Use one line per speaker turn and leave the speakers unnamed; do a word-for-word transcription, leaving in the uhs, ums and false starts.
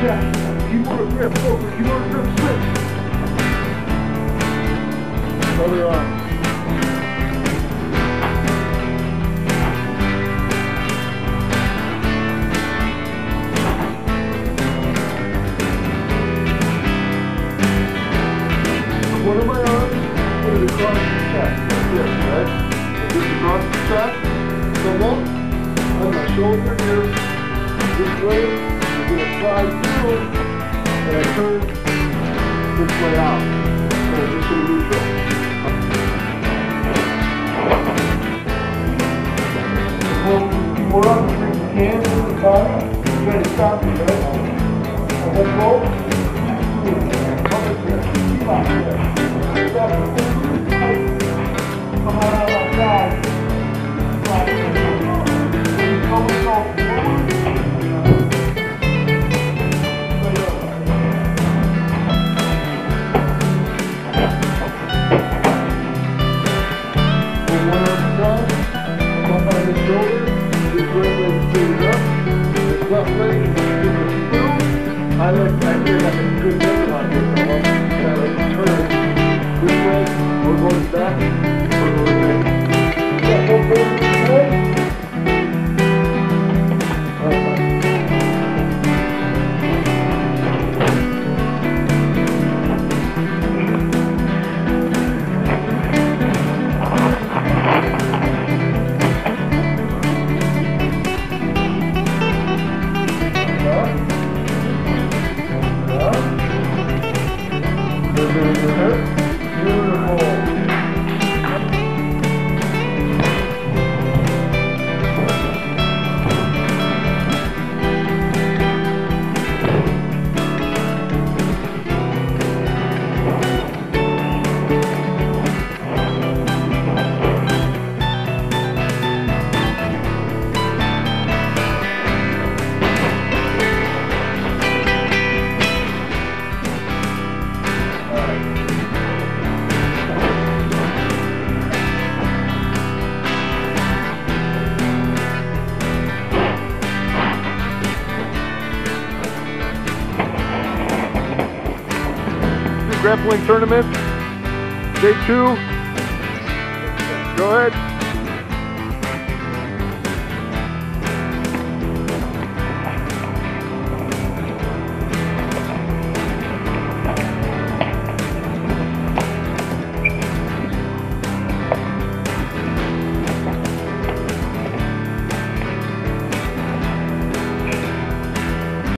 chest. Keep on the grip, focus, keep on the grip, switch. Other arm. One of my arms, put it across the chest. Like this, right? Like this across the chest. Come up, on my shoulder here. This way, you're going to slide through, and I turn this way out. So I'm just going to neutral. Hold more up, bring the hands to the body. You're going to stop me, right? And then roll. Come up here. Keep on here. Stop it. Come on out outside. Slide it. Go, go, go. I like, I feel like a good rhythm on this. I want to kind of like turn this way, we're going back, we're going back. Yeah, go forward this way. Grappling tournament, day two. Go ahead.